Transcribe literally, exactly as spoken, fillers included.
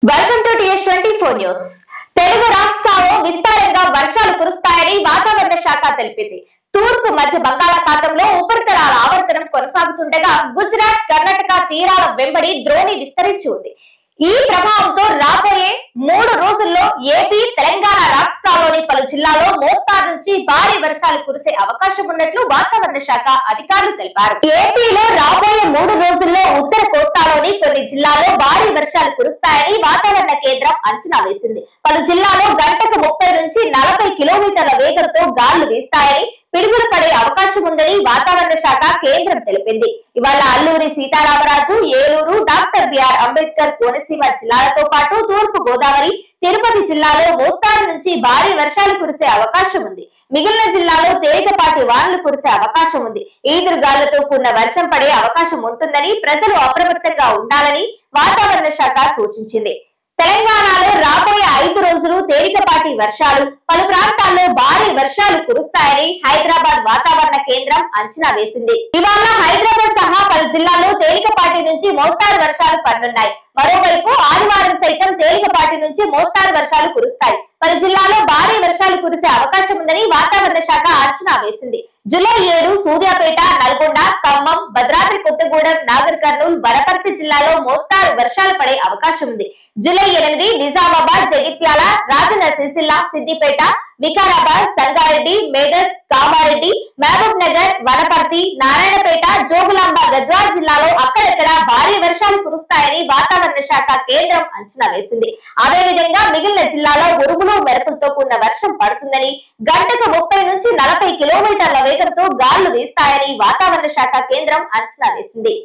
Welcome to TS twenty four news. Telugu రాష్ట్రాల్లో విస్తారంగా వర్షాలు కురుస్తాయని వాతావరణ శాఖ తెలిపింది. తూర్పు మధ్య బంగాళాఖాతంలో ఉపరితలాల ఆవర్తనం కొనసాగుతుండగా గుజరాత్, కర్ణాటక తీరాల వెంబడి ద్రోణి విస్తరించి ఉంది. ఈ ప్రభావంతో రాబోయే మూడు రోజుల్లో ఏపీ, తెలంగాణ రాష్ట్రాల్లోని పలు జిల్లాల్లో మోస్తారు నుంచి భారీ వర్షాలు కురిసే అవకాశం ఉన్నట్లు వాతావరణ శాఖ అధికారులు తెలిపారు. ఏపీలో రాబోయే మూడు రోజుల్లో ఉత్తర కోస్తాలోని కొన్ని జిల్లాల్లో భారీ వర్షాలు కురుస్తాయని వాతావరణ కేంద్రం అంచనా వేసింది. పలు జిల్లాలో గంటకు ముప్పై నుంచి నలభై కిలోమీటర్ల వేగంతో గాలులు వీస్తాయని, పిడుగులు పడే అవకాశం ఉందని వాతావరణ శాఖ కేంద్రం తెలిపింది. ఇవాళ అల్లూరి సీతారామరాజు, ఏలూరు, డాక్టర్ బిఆర్ అంబేద్కర్ కోనసీమ జిల్లాలతో పాటు తూర్పు గోదావరి, తిరుపతి జిల్లాలో మోస్తారు నుంచి భారీ వర్షాలు కురిసే అవకాశం ఉంది. మిగిలిన జిల్లాలో తేలికపాటి వానలు కురిసే అవకాశం ఉంది. ఈదురుగాలులతో కూడిన వర్షం పడే అవకాశం ఉంటుందని ప్రజలు అప్రమత్తంగా ఉండాలని వాతావరణ శాఖ సూచించింది. తెలంగాణలో రాబోయే ఐదు రోజులు తేలికపాటి వర్షాలు, పలు ప్రాంతాల్లో భారీ వర్షాలు కురుస్తాయని హైదరాబాద్ వాతావరణ కేంద్రం అంచనా వేసింది. ఇవాళ హైదరాబాద్ సహా పలు జిల్లాల్లో తేలికపాటి నుంచి మోస్తారు వర్షాలు పడనున్నాయి. మరోవైపు ఆదివారం సైతం తేలికపాటి నుంచి మోస్తారు వర్షాలు కురుస్తాయి. పలు జిల్లాలో భారీ వర్షాలు కురిసే అవకాశం ఉందని వాతావరణ శాఖ అంచనా వేసింది. జూలై ఏడు సూర్యాపేట, నల్గొండ, ఖమ్మం, భద్రాద్రి కొత్తగూడెం, నాగర్ కర్నూల్, వనపర్తి జిల్లాలో మోస్తారు వర్షాలు పడే అవకాశం ఉంది. జూలై ఎనిమిది నిజామాబాద్, జగిత్యాల, రాజన్న సిరిసిల్ల, సిద్దిపేట, వికారాబాద్, సంగారెడ్డి, మేదక్, కామారెడ్డి, మహబూబ్ నగర్, వనపర్తి, నారాయణపేట, జోగులాంబ, గద్వాల జిల్లాలో అక్కడక్కడ భారీ వర్షాలు కురుస్తాయని వాతావరణ శాఖ కేంద్రం అంచనా వేసింది. అదేవిధంగా మిగిలిన జిల్లాలో ఉరుములు, మెరుపులతో కూడిన వర్షం పడుతుందని, గంటకు ముప్పై నుంచి నలభై కిలోమీటర్ల వేగంతో గాలులు వీస్తాయని వాతావరణ శాఖ కేంద్రం అంచనా వేసింది.